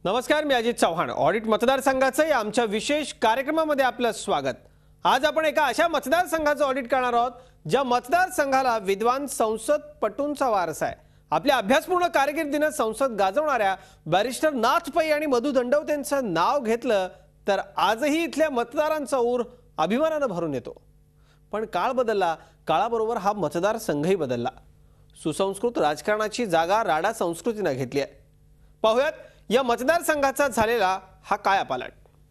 नमस्कार, मी अजित चव्हाण. ऑडिट मतदारसंघाचे आमच्या विशेष कार्यक्रमामध्ये आपलं स्वागत. आज आपण एका अशा मतदारसंघाचं ऑडिट करणार आहोत ज्या मतदारसंघाला विद्वान संसदपटूंचा वारसा आहे. आपल्या अभ्यासपूर्ण कारकिर्दीने संसद गाजवणाऱ्या बॅरिस्टर नाथ पै आणि मधु दंडवतेंचं नाव घेतलं तर आजही इथल्या मतदारांचा ऊर अभिमानाने भरून येतो. पण काळ बदलला, काळाबरोबर हा मतदारसंघही बदलला. सुसंस्कृत राजकारणाची जागा राडा संस्कृतीने घेतली आहे. पाहूयात या मतदारसंघाचा झालेला हा कायापालट.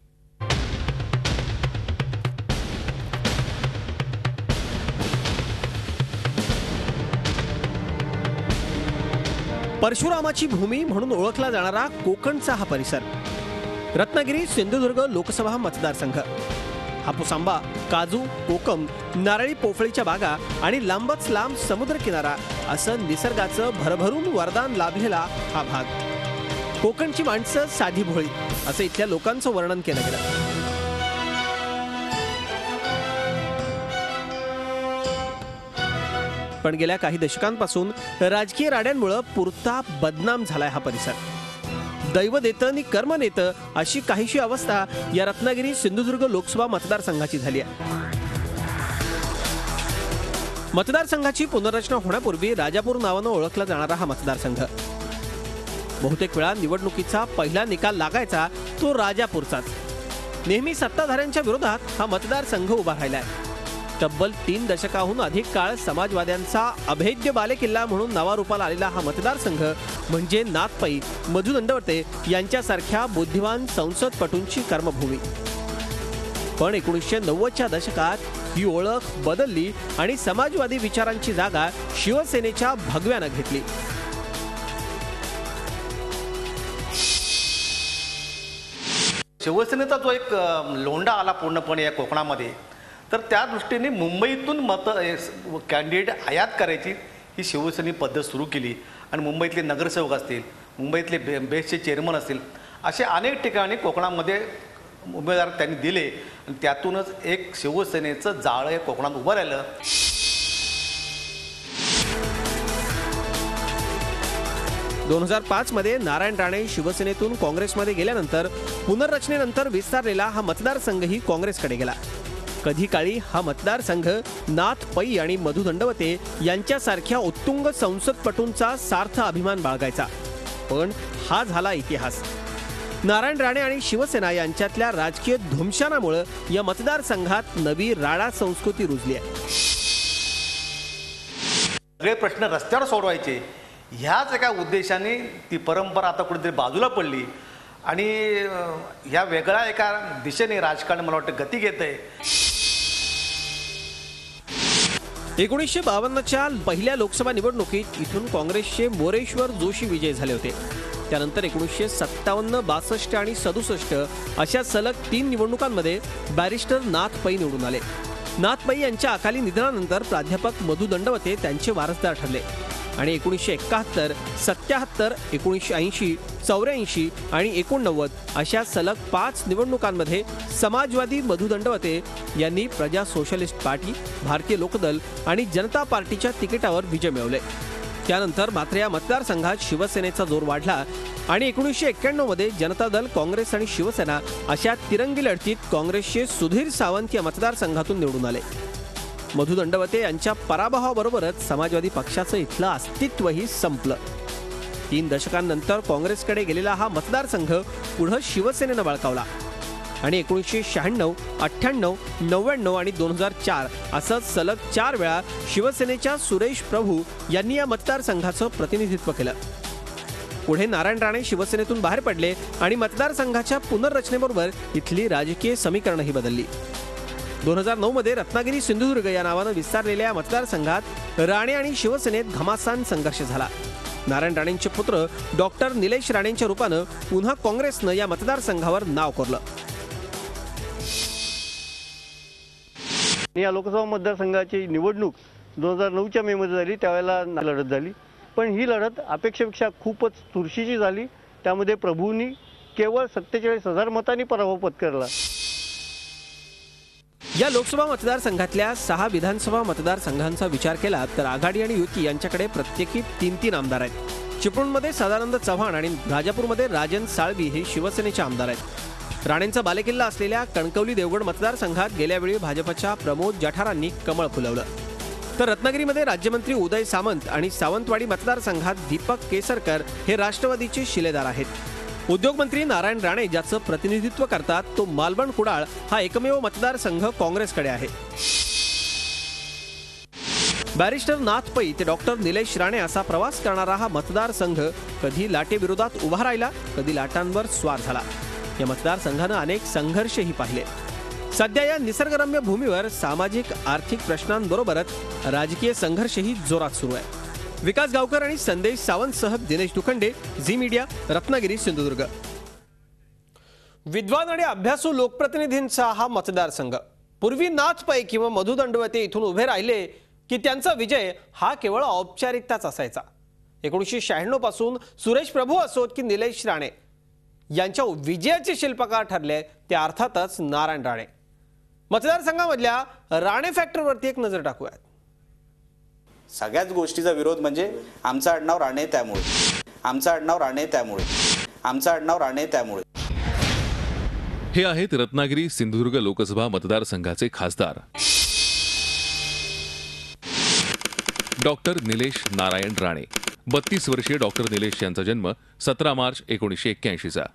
परशुरामाची भूमी म्हणून ओळखला जाणारा कोकणचा हा परिसर. रत्नागिरी सिंधुदुर्ग लोकसभा मतदारसंघ. हापूस आंबा, काजू, कोकम, नारळी पोफळीच्या बागा आणि लांबच लांब समुद्रकिनारा असं निसर्गाचं भरभरून वरदान लाभलेला हा भाग. कोकणची माणसं साधी भोळी असं इथल्या लोकांचं वर्णन केलं गेलं. पण गेल्या काही दशकांपासून राजकीय राड्यांमुळे पुरता बदनाम झालाय हा परिसर. दैव देतं आणि कर्म नेतं अशी काहीशी अवस्था या रत्नागिरी सिंधुदुर्ग लोकसभा मतदारसंघाची झाली आहे. मतदारसंघाची पुनर्रचना होण्यापूर्वी राजापूर नावानं ओळखला जाणारा हा मतदारसंघ. बहुतेक वेळा निवडणुकीचा पहिला निकाल लागायचा तो राजापूरचाच. नेहमी सत्ताधाऱ्यांच्या विरोधात हा मतदारसंघ उभा राहिलाय. तब्बल 3 दशकाहून अधिक काळ समाजवाद्यांचा अभेद्य बालेकिल्ला म्हणून नावारूपाला आलेला हा मतदारसंघ म्हणजे नाथ पै, मधु दंडवते यांच्यासारख्या बुद्धिमान संसदपटूंची कर्मभूमी. पण 1990च्या दशकात ही ओळख बदलली आणि समाजवादी विचारांची जागा शिवसेनेच्या भगव्यानं घेतली. शिवसेनेचा जो एक लोंढा आला पूर्णपणे या कोकणामध्ये, तर त्या दृष्टीने मुंबईतून कॅन्डिडेट आयात करायची ही शिवसेने पद्धत सुरू केली. आणि मुंबईतले नगरसेवक असतील, मुंबईतले बेस्टचे चेअरमन असतील, असे अनेक ठिकाणी कोकणामध्ये उमेदवार त्यांनी दिले आणि त्यातूनच एक शिवसेनेचं जाळं हे कोकणात उभं राहिलं. दोन 2005 मध्ये नारायण राणे शिवसेनेतून काँग्रेसमध्ये गेल्यानंतर पुनर्रचनेनंतर विस्तारलेला हा मतदारसंघही काँग्रेसकडे गेला. कधी काळी हा मतदारसंघ नाथ पै आणि मधु दंडवते यांच्यासारख्या उत्तुंग संसदपटूंचा सार्थ अभिमान बाळगायचा. पण हा झाला इतिहास. नारायण राणे आणि शिवसेना यांच्यातल्या राजकीय धुमशानामुळे या मतदारसंघात नवी राडा संस्कृती रुजली आहे. सगळे प्रश्न रस्त्यावर सोडवायचे ह्याच एका उद्देशाने ती परंपरा आता कुठेतरी बाजूला पडली आणि ह्या वेगळ्या एका दिशेने राजकारण मला वाटतं गती घेत आहे. 1952च्या पहिल्या लोकसभा निवडणुकीत इथून काँग्रेसचे मोरेश्वर जोशी विजयी झाले होते. त्यानंतर 1957, 62 आणि 67 अशा सलग 3 निवडणुकांमध्ये बॅरिस्टर नाथ पै निवडून आले. नाथ पै यांच्या अकाली निधनानंतर प्राध्यापक मधु दंडवते त्यांचे वारसदार ठरले आणि 1971, 77, 1980, 84 आणि 89 अशा सलग 5 निवडणुकांमध्ये समाजवादी मधु दंडवते यांनी प्रजा सोशलिस्ट पार्टी, भारतीय लोकदल आणि जनता पार्टीच्या तिकिटावर विजय मिळवले. त्यानंतर मात्र या मतदारसंघात शिवसेनेचा जोर वाढला आणि 1991 मध्ये जनता दल, काँग्रेस आणि शिवसेना अशा तिरंगी लढतीत काँग्रेसचे सुधीर सावंत या मतदारसंघातून निवडून आले. मधु दंडवते यांच्या पराभवाबरोबरच समाजवादी पक्षाचं इथलं अस्तित्वही संपलं. 3 दशकांनंतर काँग्रेसकडे गेलेला हा मतदारसंघ पुढे शिवसेनेनं बळकावला आणि 1996, 98, 99 आणि 2004 असं सलग 4 वेळा शिवसेनेच्या सुरेश प्रभू यांनी या मतदारसंघाचं प्रतिनिधित्व केलं. पुढे नारायण राणे शिवसेनेतून बाहेर पडले आणि मतदारसंघाच्या पुनर्रचनेबरोबर इथली राजकीय समीकरणंही बदलली. 2009 मध्ये रत्नागिरी सिंधुदुर्ग या नावानं विस्तारलेल्या मतदारसंघात राणे आणि शिवसेनेत घमासान संघर्ष झाला. नारायण राणेंचे पुत्र डॉक्टर निलेश राणेंच्या रूपानं पुन्हा काँग्रेसनं या मतदारसंघावर नाव कोरलं. या लोकसभा मतदारसंघाची निवडणूक 2009च्या मे मध्ये झाली. त्यावेळेला लढत झाली, पण ही लढत अपेक्षेपेक्षा खूपच चुरशीची झाली. त्यामध्ये प्रभूंनी केवळ 47,000 मतांनी पराभव पत्करला. या लोकसभा मतदारसंघातल्या 6 विधानसभा मतदारसंघांचा विचार केला तर आघाडी आणि युती यांच्याकडे प्रत्येकी 3-3 आमदार आहेत. चिपळूणमध्ये सदानंद चव्हाण आणि राजापूरमध्ये राजन साळवी हे शिवसेनेचे आमदार आहेत. राणेंचा बालेकिल्ला असलेल्या कणकवली देवगड मतदारसंघात गेल्या वेळी भाजपच्या प्रमोद जठारांनी कमळ फुलवलं. तर रत्नागिरीमध्ये राज्यमंत्री उदय सामंत आणि सावंतवाडी मतदारसंघात दीपक केसरकर हे राष्ट्रवादीचे शिलेदार आहेत. उद्योगमंत्री नारायण राणे ज्याचं प्रतिनिधित्व करतात तो मालवण कुडाळ हा एकमेव मतदारसंघ काँग्रेसकडे आहे. बॅरिस्टर नाथ पै ते डॉक्टर निलेश राणे असा प्रवास करणारा हा मतदारसंघ कधी लाटेविरोधात उभा राहिला, कधी लाटांवर स्वार झाला. या मतदारसंघानं अनेक संघर्षही पाहिले. सध्या या निसर्गरम्य भूमीवर सामाजिक आर्थिक प्रश्नांबरोबरच राजकीय संघर्षही जोरात सुरू आहे. विकास गावकर आणि संदेश सावंतसह दिनेश दुखंडे, झी मीडिया, रत्नागिरी, सिंधुदुर्ग. विद्वान आणि अभ्यासू लोकप्रतिनिधींचा हा मतदारसंघ. पूर्वी नाथ पै किंवा मधु दंडवते इथून उभे राहिले की त्यांचा विजय हा केवळ औपचारिकताच असायचा. 1996 पासून सुरेश प्रभू असोत की निलेश राणे यांच्या विजयाचे शिल्पकार ठरले ते अर्थातच नारायण राणे. मतदारसंघामधल्या राणे फॅक्टरवरती एक नजर टाकूयात. सगळ्याच गोष्टीचा विरोध म्हणजे आमचं आडनाव राणे त्यामुळे, आमचं आडनाव राणे त्यामुळे, आमचं आडनाव राणे त्यामुळे. हे आहेत रत्नागिरी सिंधुदुर्ग लोकसभा मतदारसंघाचे खासदार डॉक्टर निलेश नारायण राणे. 32 वर्षीय डॉक्टर निलेश यांचा जन्म 17 मार्च 1981चा.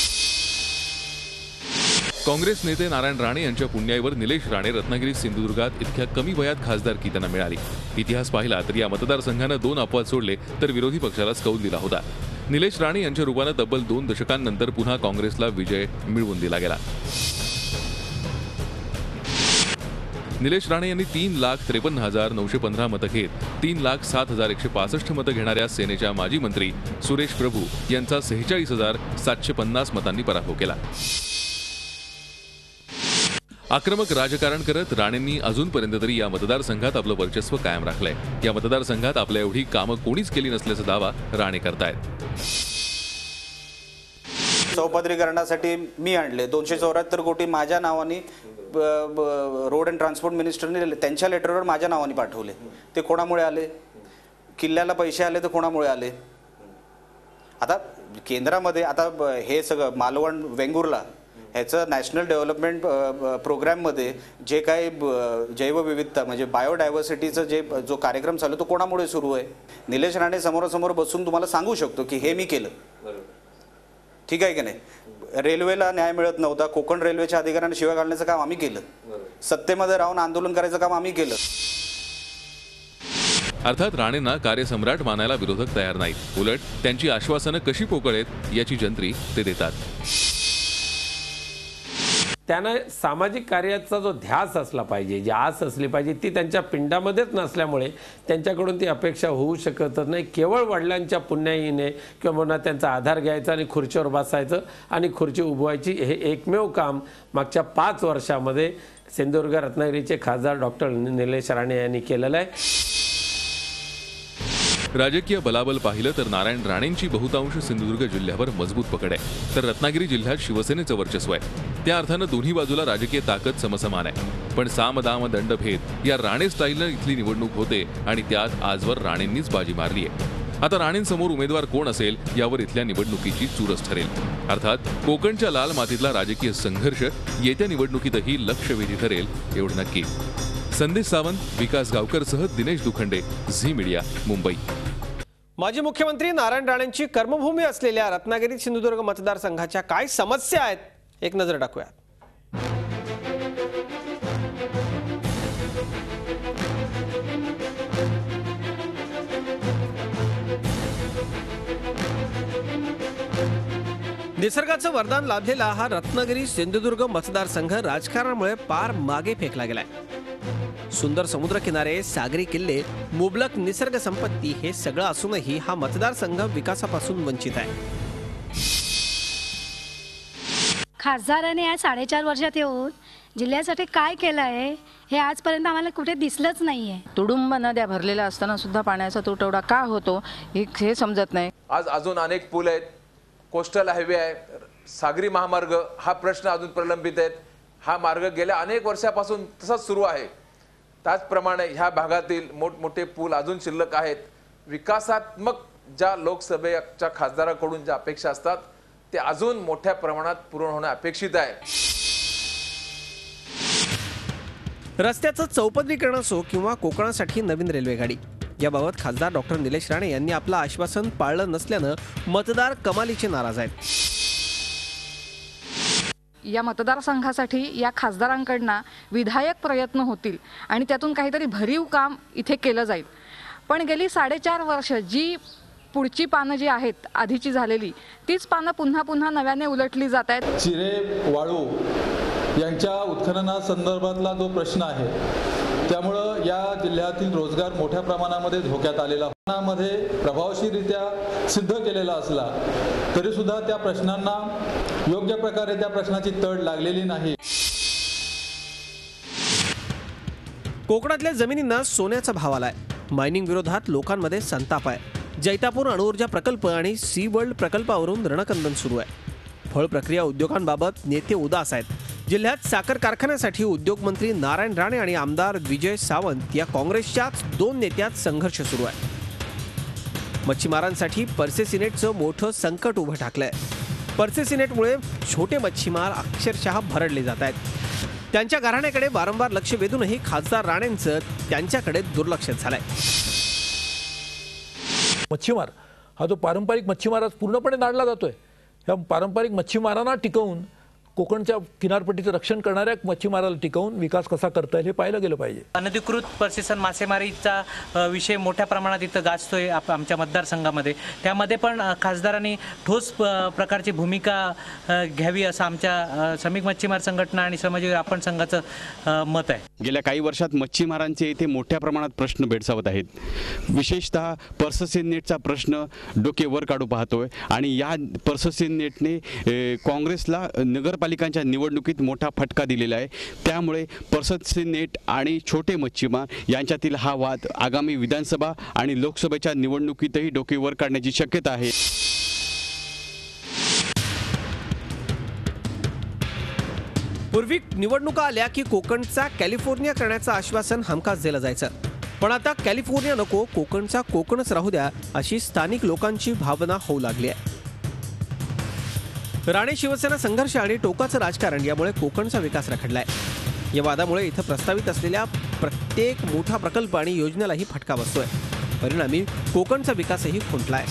काँग्रेस नेते नारायण राणे यांच्या पुण्याईवर निलेश राणे रत्नागिरी सिंधुदुर्गात इतक्या कमी वयात खासदारकी त्यांना मिळाली. इतिहास पाहिला तर या मतदारसंघानं 2 अपवाद सोडले तर विरोधी पक्षालाच कौल दिला होता. निलेश राणे यांच्या रूपानं तब्बल 2 दशकांनंतर पुन्हा काँग्रेसला विजय मिळवून दिला गेला. निलेश राणे यांनी 3,53,915 मतं घेत 3,07,165 मतं घेणाऱ्या सेनेच्या माजी मंत्री सुरेश प्रभू यांचा 46,750 मतांनी पराभव केला. आक्रमक राजकारण करत राणेंनी अजूनपर्यंत तरी या मतदारसंघात आपलं वर्चस्व कायम राखलंय. या मतदारसंघात आपल्या एवढी कामं कोणीच केली नसल्याचा दावा राणे करतायत. चौपदरीकरणासाठी मी आणले 274 कोटी माझ्या नावाने रोड अँड ट्रान्सपोर्ट मिनिस्टरने त्यांच्या लेटरवर माझ्या नावाने पाठवले. ते कोणामुळे आले? किल्ल्याला पैसे आले तर कोणामुळे आले? आता केंद्रामध्ये आता हे सगळं मालवण वेंगुर्ला ह्याचं नॅशनल डेव्हलपमेंट प्रोग्रॅममध्ये जे काही जैवविविधता म्हणजे बायोडायव्हर्सिटीचं जो कार्यक्रम चालू तो कोणामुळे सुरू आहे? निलेश राणे समोरासमोर बसून तुम्हाला सांगू शकतो की हे मी केलं. ठीक आहे की नाही? रेल्वेला न्याय मिळत नव्हता, कोकण रेल्वेच्या अधिकाऱ्यांना शिव्या घालण्याचं काम आम्ही केलं. सत्तेमध्ये राहून आंदोलन करायचं काम आम्ही केलं. अर्थात राणेंना कार्यसम्राट मानायला विरोधक तयार नाहीत. उलट त्यांची आश्वासनं कशी पोकळ आहेत याची जंत्री ते देतात. त्यांना सामाजिक कार्याचा जो ध्यास असला पाहिजे, जी आस असली पाहिजे ती त्यांच्या पिंडामध्येच नसल्यामुळे त्यांच्याकडून ती अपेक्षा होऊ शकतच नाही. केवळ वडिलांच्या पुण्याईने किंवा म्हणा त्यांचा आधार घ्यायचा आणि खुर्चीवर बसायचं आणि खुर्ची उभवायची हे एकमेव काम मागच्या 5 वर्षामध्ये सिंधुदुर्ग रत्नागिरीचे खासदार डॉक्टर निलेश राणे यांनी केलेलं आहे. राजकीय बलाबल पाहिलं तर नारायण राणेंची बहुतांश सिंधुदुर्ग जिल्ह्यावर मजबूत पकड आहे, तर रत्नागिरी जिल्ह्यात शिवसेनेचं वर्चस्व आहे. त्या अर्थानं दोन्ही बाजूला राजकीय ताकद समसमान आहे. पण साम दाम दंडभेद या राणे स्टाईलनं इथली निवडणूक होते आणि त्यात आजवर राणेंनीच बाजी मारली आहे. आता राणेंसमोर उमेदवार कोण असेल यावर इथल्या निवडणुकीची चुरस ठरेल. अर्थात कोकणच्या लाल मातीतला राजकीय संघर्ष येत्या निवडणुकीतही लक्षवेधी ठरेल एवढं नक्की. संदेश सावंत, विकास गावकरसह दिनेश दुखंडे, झी मीडिया, मुंबई. माजी मुख्यमंत्री नारायण राणेंची कर्मभूमी असलेल्या रत्नागिरी सिंधुदुर्ग मतदारसंघाच्या काय समस्या आहेत एक नजर टाकूया. निसर्गाचं वरदान लाभलेला हा रत्नागिरी सिंधुदुर्ग मतदारसंघ राजकारणामुळे पार मागे फेकला गेलाय. सुंदर समुद्रकिनारे, सागरी किल्ले, मुबलक निसर्ग संपत्ती हे सगळं असूनही हा मतदारसंघ विकासापासून वंचित आहे. खासदाराने या 4.5 वर्षात येऊन जिल्ह्यासाठी काय केलं आहे हे आजपर्यंत आम्हाला कुठे दिसलंच नाहीये. तुडुंब नद्या भरलेल्या असताना सुद्धा पाण्याचा तुटवडा का होतो हे समजत नाही. आज अजून अनेक पूल आहेत, कोस्टल हायवे आहे, सागरी महामार्ग हा प्रश्न अजून प्रलंबित आहेत. हा मार्ग गेल्या अनेक वर्षापासून तसाच सुरू आहे. त्याचप्रमाणे ह्या भागातील मोठमोठे पूल अजून शिल्लक आहेत. विकासात्मक ज्या लोकसभेच्या खासदाराकडून ज्या अपेक्षा असतात ते अजून मोठ्या प्रमाणात पूर्ण होणं अपेक्षित आहे. रस्त्याचं चौपदरीकरण असो किंवा कोकणासाठी नवीन रेल्वे गाडी, याबाबत खासदार डॉक्टर निलेश राणे यांनी आपलं आश्वासन पाळलं नसल्यानं मतदार कमालीचे नाराज आहेत. या मतदारसंघासाठी या खासदारांकडनं विधायक प्रयत्न होतील आणि त्यातून काहीतरी भरीव काम इथे केलं जाईल. पण गेली 4.5 वर्ष जी पुढची पानं जी आहेत आधीची झालेली तीच पानं पुन्हा पुन्हा नव्याने उलटली जात आहेत. चिरे वाळू यांच्या उत्खननासंदर्भातला जो प्रश्न आहे त्यामुळं या जिल्ह्यातील रोजगार मोठ्या प्रमाणामध्ये धोक्यात आलेला मध्ये प्रभावशीरित्या सिद्ध केलेला असला तरी सुद्धा त्या प्रश्नांना योग्य प्रकारे त्या प्रश्नाची तड लागलेली नाही. कोकणातल्या जमिनींना सोन्याचा भाव आलाय. मायनिंग विरोधात लोकांमध्ये संताप आहे. जैतापूर अणुऊर्जा प्रकल्प आणि सी वर्ल्ड प्रकल्पावरून रणकंदन सुरू आहे. फळ प्रक्रिया उद्योगांबाबत नेते उदास आहेत. जिल्ह्यात साखर कारखान्यासाठी उद्योगमंत्री नारायण राणे आणि आमदार विजय सावंत या काँग्रेसच्याच 2 नेत्यात संघर्ष सुरू आहे. मच्छीमारांसाठी पर्से सिनेटचं मोठं संकट उभं ठाकलंय. पर्से सिनेटमुळे छोटे मच्छीमार अक्षरशः भरडले जात आहेत. त्यांच्या घराण्याकडे वारंवार लक्ष वेधूनही खासदार राणेंचं त्यांच्याकडे दुर्लक्ष झालंय. मच्छीमार हा जो पारंपरिक मच्छीमार आज पूर्णपणे नाडला जातोय. ह्या पारंपरिक मच्छीमारांना टिकवून कोकणच्या किनारपट्टीचं रक्षण करणाऱ्या मच्छीमाराला टिकवून विकास कसा करता येईल हे पाहिलं गेलं पाहिजे. अनधिकृत पर्सिसन मासेमारीचा विषय मोठ्या प्रमाणात इथं गाजतोय आमच्या मतदारसंघामध्ये. त्यामध्ये पण खासदारांनी ठोस प्रकारची भूमिका घ्यावी असं आमच्या श्रमिक मच्छीमार संघटना आणि श्रमजीवी आपण संघाचं मत आहे. गेल्या काही वर्षात मच्छीमारांचे इथे मोठ्या प्रमाणात प्रश्न भेडसावत आहेत. विशेषतः पर्ससीन नेटचा प्रश्न डोके वर काढू पाहतोय आणि या पर्ससीन नेटने काँग्रेसला नगरपालिकांच्या निवडणुकीत मोठा फटका दिलेला आहे. त्यामुळे पर्ससीन नेट आणि छोटे मच्छीमार यांच्यातील हा वाद आगामी विधानसभा आणि लोकसभेच्या निवडणुकीतही डोके वर काढण्याची शक्यता आहे. पूर्वी निवडणुका आल्या की कोकणचा कॅलिफोर्निया करण्याचं आश्वासन हमखास दिलं जायचं. पण आता कॅलिफोर्निया नको, कोकणचा कोकणच राहू द्या अशी स्थानिक लोकांची भावना होऊ लागली आहे. राणे शिवसेना संघर्ष आणि टोकाचं राजकारण यामुळे कोकणचा विकास रखडलाय. या वादामुळे इथं प्रस्तावित असलेल्या प्रत्येक मोठा प्रकल्प आणि योजनेलाही फटका बसतोय. परिणामी कोकणचा विकासही खुंटलाय.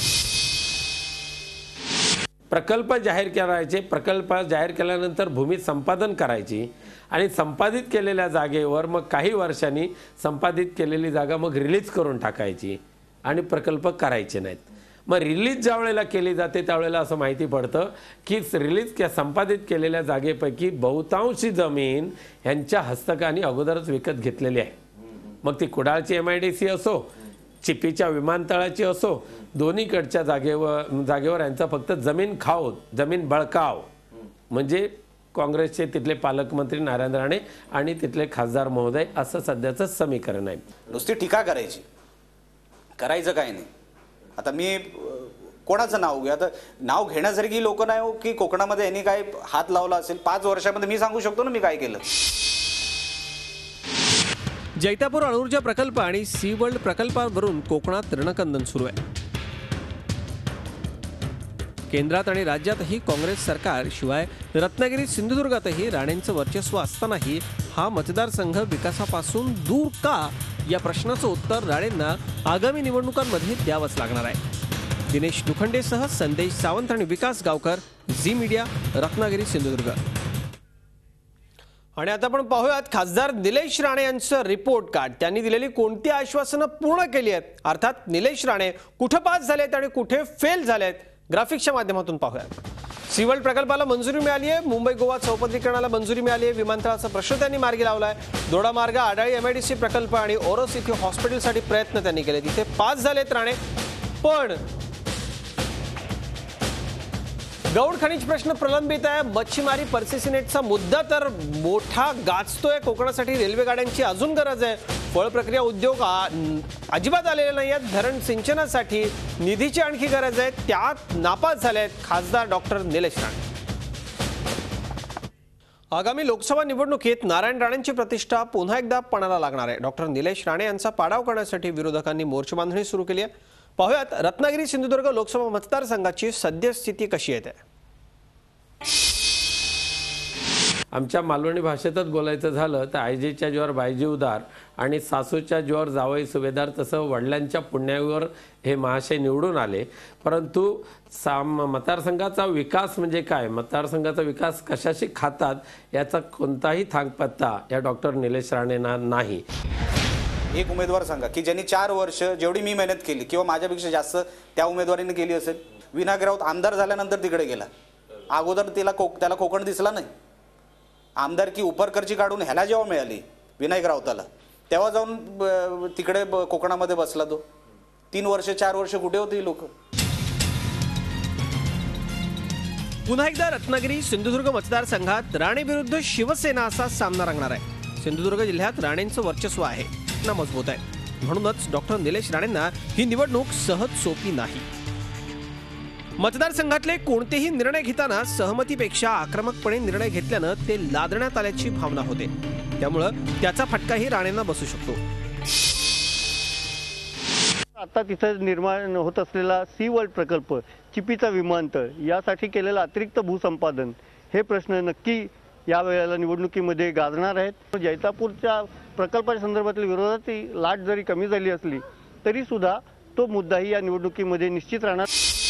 प्रकल्प जाहीर करायचे, प्रकल्प जाहीर केल्यानंतर भूमी संपादन करायची आणि संपादित केलेल्या जागेवर मग काही वर्षांनी संपादित केलेली जागा मग रिलीज करून टाकायची आणि प्रकल्प करायचे नाहीत. मग रिलीज ज्या वेळेला केली जाते त्यावेळेला असं माहिती पडतं की रिलीज संपादित केलेल्या जागेपैकी बहुतांशी जमीन ह्यांच्या हस्तकाने अगोदरच विकत घेतलेली आहे. मग ती कुडाळची MIDC असो, चिपीच्या विमानतळाची असो, दोन्हीकडच्या जागेवर यांचा फक्त जमीन खाव, जमीन बळकाव. म्हणजे काँग्रेसचे तिथले पालकमंत्री नारायण राणे आणि तिथले खासदार महोदय असं सध्याचं समीकरण आहे. नुसती टीका करायची, करायचं काय नाही. आता मी कोणाचं नाव घेऊ? आता नाव घेण्यासारखी लोक नाही हो की कोकणामध्ये यांनी काय हात लावला असेल. 5 वर्षामध्ये मी सांगू शकतो ना मी काय केलं. जैतापूर अणुऊर्जा प्रकल्प आणि सी वर्ल्ड प्रकल्पावरून कोकणात रणकंदन सुरू आहे. केंद्रात आणि राज्यातही काँग्रेस सरकार, शिवाय रत्नागिरी सिंधुदुर्गातही राणेंचं वर्चस्व असतानाही हा मतदारसंघ विकासापासून दूर का, या प्रश्नाचं उत्तर राणेंना आगामी निवडणुकांमध्ये द्यावंच लागणार आहे. दिनेश दुखंडेसह संदेश सावंत आणि विकास गावकर, झी मीडिया, रत्नागिरी सिंधुदुर्ग. आणि आता आपण पाहूयात खासदार निलेश राणे यांचं रिपोर्ट कार्ड. त्यांनी दिलेली कोणती आश्वासनं पूर्ण केली आहेत, अर्थात निलेश राणे कुठे पास झालेत आणि कुठे फेल झालेत, ग्राफिक्सच्या माध्यमातून पाहूयात. सी वर्ल्ड प्रकल्पाला मंजुरी मिळाली आहे. मुंबई गोवा चौपदरीकरणाला मंजुरी मिळाली आहे. विमानतळाचा प्रश्न त्यांनी मार्गी लावलाय. दोडा मार्ग, आडाळी MIDC प्रकल्प आणि ओरोस इथे हॉस्पिटलसाठी प्रयत्न त्यांनी केले. तिथे पास झालेत राणे. पण गौड खनिज प्रश्न प्रलंबित आहे. मच्छीमारी पर्सिसिनेटचा मुद्दा तर मोठा गाजतोय. कोकणासाठी रेल्वे गाड्यांची अजून गरज आहे. फळ प्रक्रिया उद्योग अजिबात आलेले नाही आहेत. धरण सिंचनासाठी निधीची आणखी गरज आहे. त्यात नापास झाले आहेत खासदार डॉक्टर निलेश राणे. आगामी लोकसभा निवडणुकीत नारायण राणेंची प्रतिष्ठा पुन्हा एकदा पणाला लागणार आहे. डॉक्टर निलेश राणे यांचा पाडाव करण्यासाठी विरोधकांनी मोर्चेबांधणी सुरू केली आहे. पाहुयात रत्नागिरी सिंधुदुर्ग लोकसभा मतदारसंघाची सद्यस्थिती कशी आहे. आमच्या मालवणी भाषेतच बोलायचं झालं तर आईजीच्या जीवावर बायजी उदार आणि सासूच्या जीवावर जावई सुभेदार, तसं वडिलांच्या पुण्यावर हे महाशय निवडून आले. परंतु मतदारसंघाचा विकास म्हणजे काय, मतदारसंघाचा विकास कशाशी खातात याचा कोणताही थांगपत्ता या डॉक्टर निलेश राणेंना नाही. एक उमेदवार सांगा की ज्यांनी 4 वर्ष जेवढी मी मेहनत केली किंवा माझ्यापेक्षा जास्त त्या उमेदवारीने केली असेल. विनायक राऊत आमदार झाल्यानंतर तिकडे गेला, अगोदर त्याला कोकण दिसला नाही. आमदारकी उपरकरची काढून ह्याला जेव्हा मिळाली विनायक राऊताला, तेव्हा जाऊन तिकडे कोकणामध्ये बसला तो. 3 वर्ष 4 वर्ष कुठे होती लोक. पुन्हा एकदा रत्नागिरी सिंधुदुर्ग मतदारसंघात राणे विरुद्ध शिवसेना असा सामना रंगणार आहे. सिंधुदुर्ग जिल्ह्यात राणेंचं वर्चस्व आहे ना मजबूत आहे. म्हणूनच डॉक्टर निलेश राणेंना ही निवडणूक सहज सोपी नाही. मतदारसंघातले कोणतेही निर्णय घेताना सहमतीपेक्षा आक्रमकपणे निर्णय घेतल्यानं ते लादण्यात आल्याची भावना होते. त्यामुळं त्याचा फटकाही राणेंना बसू शकतो. आता तिथं निर्माण होत असलेला सी वर्ल्ड प्रकल्प, चिपीचा विमानतळ, यासाठी केलेलं अतिरिक्त भूसंपादन, हे प्रश्न नक्की या वेळेला निवडणुकीमध्ये गाजणार आहेत. जैतापूरच्या प्रकल्पाच्या संदर्भातल्या विरोधाची लाट जरी कमी झाली असली तरी सुद्धा तो मुद्दाही या निवडणुकीमध्ये निश्चित राहणार.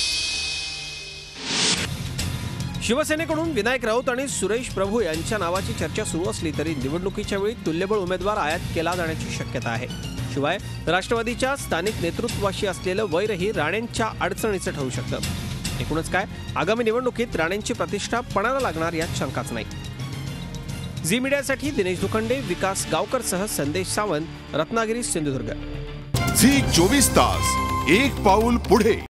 शिवसेनेकडून विनायक राऊत आणि सुरेश प्रभू यांच्या नावाची चर्चा सुरू असली तरी निवडणुकीच्या वेळी तुल्यबळ उमेदवार आयात केला जाण्याची शक्यता आहे. शिवाय राष्ट्रवादीच्या स्थानिक नेतृत्वाशी असलेलं वैरही राणेंच्या अडचणीचं ठरू शकतं. एकूणच काय, आगामी निवडणुकीत राणेंची प्रतिष्ठा पणाला लागणार यात शंकाच नाही. झी मीडियासाठी दिनेश दुखंडे, विकास गावकरसह संदेश सावंत, रत्नागिरी सिंधुदुर्ग. झी 24 तास, एक पाऊल पुढे.